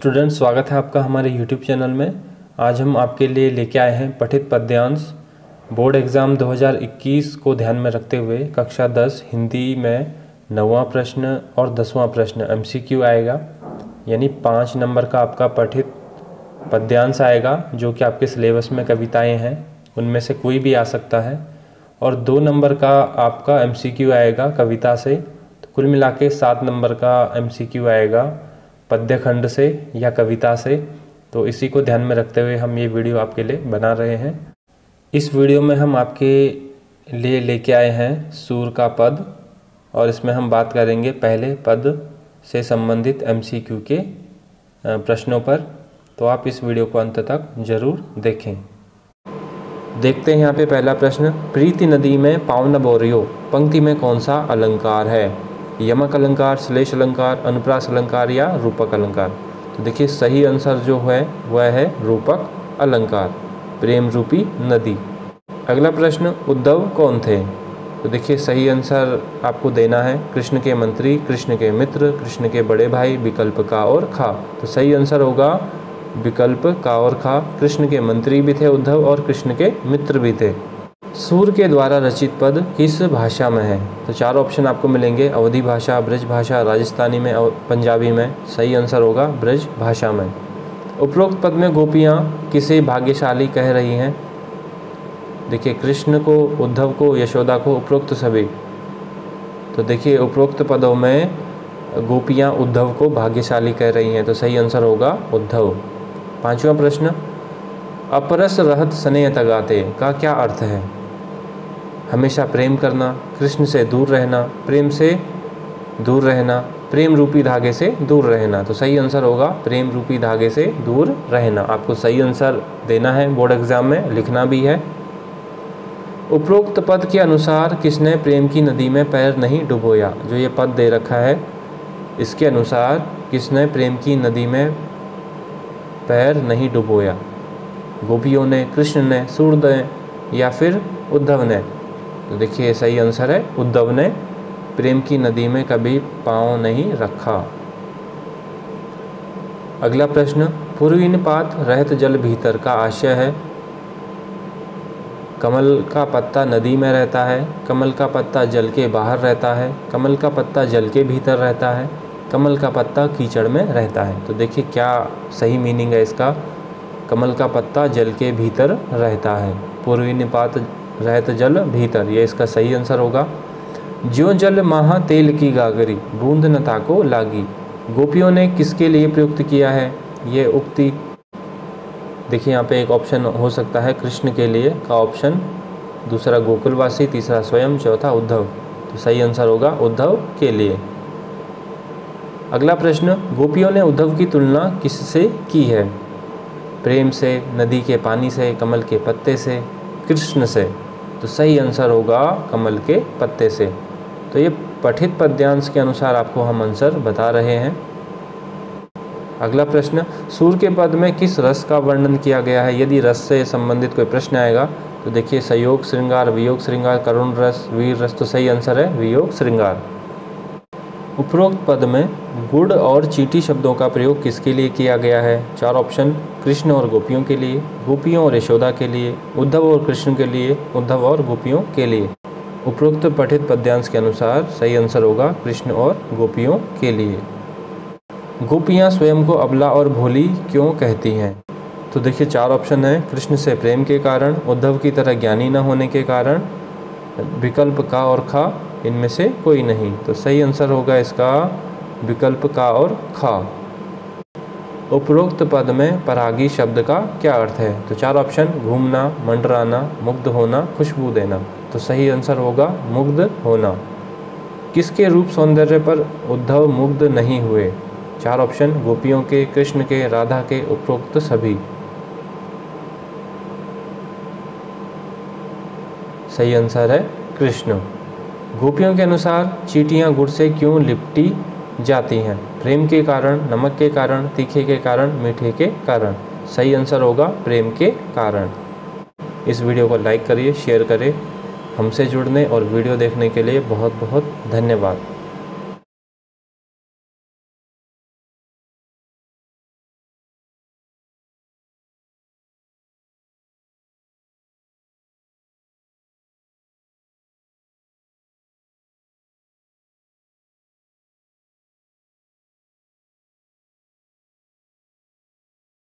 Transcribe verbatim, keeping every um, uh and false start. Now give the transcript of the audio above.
Student, स्वागत है आपका हमारे यूट्यूब चैनल में। आज हम आपके लिए लेके आए हैं पठित पद्यांश। बोर्ड एग्ज़ाम दो हज़ार इक्कीस को ध्यान में रखते हुए कक्षा दस हिंदी में नौवां प्रश्न और दसवां प्रश्न एमसीक्यू आएगा, यानी पाँच नंबर का आपका पठित पद्यांश आएगा, जो कि आपके सिलेबस में कविताएं हैं, उनमें से कोई भी आ सकता है। और दो नंबर का आपका एमसीक्यू आएगा कविता से। तो कुल मिला के सात नंबर का एमसीक्यू आएगा पद्य खंड से या कविता से। तो इसी को ध्यान में रखते हुए हम ये वीडियो आपके लिए बना रहे हैं। इस वीडियो में हम आपके लिए लेके आए हैं सूर का पद, और इसमें हम बात करेंगे पहले पद से संबंधित एमसीक्यू के प्रश्नों पर। तो आप इस वीडियो को अंत तक जरूर देखें। देखते हैं यहाँ पे पहला प्रश्न। प्रीति नदी में पाँव न बोरियो पंक्ति में कौन सा अलंकार है? यमक अलंकार, श्लेष अलंकार, अनुप्रास अलंकार या रूपक अलंकार? तो देखिए सही आंसर जो है वह है रूपक अलंकार, प्रेम रूपी नदी। अगला प्रश्न, उद्धव कौन थे? तो देखिए सही आंसर आपको देना है कृष्ण के मंत्री, कृष्ण के मित्र, कृष्ण के बड़े भाई, विकल्प का और खा। तो सही आंसर होगा विकल्प का और खा। कृष्ण के मंत्री भी थे उद्धव और कृष्ण के मित्र भी थे। सूर के द्वारा रचित पद किस भाषा में है? तो चार ऑप्शन आपको मिलेंगे। अवधी भाषा, ब्रज भाषा, राजस्थानी में, पंजाबी में। सही आंसर होगा ब्रज भाषा में। उपरोक्त पद में गोपियाँ किसे भाग्यशाली कह रही हैं? देखिए कृष्ण को, उद्धव को, यशोदा को, उपरोक्त सभी। तो देखिए उपरोक्त पदों में गोपियाँ उद्धव को भाग्यशाली कह रही हैं, तो सही आंसर होगा उद्धव। पांचवा प्रश्न, अपरस रहत स्नेह तगाते का क्या अर्थ है? हमेशा प्रेम करना, कृष्ण से दूर रहना, प्रेम से दूर रहना, प्रेम रूपी धागे से दूर रहना। तो सही आंसर होगा प्रेम रूपी धागे से दूर रहना। आपको सही आंसर देना है, बोर्ड एग्जाम में लिखना भी है। उपरोक्त पद के अनुसार किसने प्रेम की नदी में पैर नहीं डुबोया? जो ये पद दे रखा है इसके अनुसार किसने प्रेम की नदी में पैर नहीं डुबोया? गोपियों ने, कृष्ण ने, सूर ने या फिर उद्धव ने? तो देखिए सही आंसर है उद्धव ने प्रेम की नदी में कभी पांव नहीं रखा। अगला प्रश्न, पूर्वीनिपात रहत जल भीतर का आशय है? कमल का पत्ता नदी में रहता है, कमल का पत्ता जल के बाहर रहता है, कमल का पत्ता जल के भीतर रहता है, कमल का पत्ता कीचड़ में रहता है। तो देखिए क्या सही मीनिंग है इसका। कमल का पत्ता जल के भीतर रहता है। पूर्वी निपात रहत जल भीतर, ये इसका सही आंसर होगा। ज्यों जल महा तेल की गागरी बूंद न ताको लागी, गोपियों ने किसके लिए प्रयुक्त किया है ये उक्ति? देखिए यहाँ पे एक ऑप्शन हो सकता है कृष्ण के लिए का ऑप्शन, दूसरा गोकुलवासी, तीसरा स्वयं, चौथा उद्धव। तो सही आंसर होगा उद्धव के लिए। अगला प्रश्न, गोपियों ने उद्धव की तुलना किससे की है? प्रेम से, नदी के पानी से, कमल के पत्ते से, कृष्ण से? तो सही आंसर होगा कमल के पत्ते से। तो ये पठित पद्यांश के अनुसार आपको हम आंसर बता रहे हैं। अगला प्रश्न, सूर के पद में किस रस का वर्णन किया गया है? यदि रस से संबंधित कोई प्रश्न आएगा तो देखिए संयोग श्रृंगार, वियोग श्रृंगार, करुण रस, वीर रस। तो सही आंसर है वियोग श्रृंगार। उपरोक्त पद में गुड़ और चींटी शब्दों का प्रयोग किसके लिए किया गया है? चार ऑप्शन, कृष्ण और गोपियों के लिए, गोपियों और यशोदा के लिए, उद्धव और कृष्ण के लिए, उद्धव और गोपियों के लिए। उपरोक्त पठित पद्यांश के अनुसार सही आंसर होगा कृष्ण और गोपियों के लिए। गोपियाँ स्वयं को अबला और भोली क्यों कहती हैं? तो देखिए चार ऑप्शन है, कृष्ण से प्रेम के कारण, उद्धव की तरह ज्ञानी न होने के कारण, विकल्प का और खा, इनमें से कोई नहीं। तो सही आंसर होगा इसका विकल्प का और खा। उपरोक्त पद में परागी शब्द का क्या अर्थ है? तो चार ऑप्शन, घूमना, मंडराना, मुग्ध होना, खुशबू देना। तो सही आंसर होगा मुग्ध होना। किसके रूप सौंदर्य पर उद्धव मुग्ध नहीं हुए? चार ऑप्शन, गोपियों के, कृष्ण के, राधा के, उपरोक्त सभी। सही आंसर है कृष्ण। गोपियों के अनुसार चींटियाँ गुड़ से क्यों लिपटी जाती हैं? प्रेम के कारण, नमक के कारण, तीखे के कारण, मीठे के कारण। सही आंसर होगा प्रेम के कारण। इस वीडियो को लाइक करिए, शेयर करें। हमसे जुड़ने और वीडियो देखने के लिए बहुत बहुत धन्यवाद।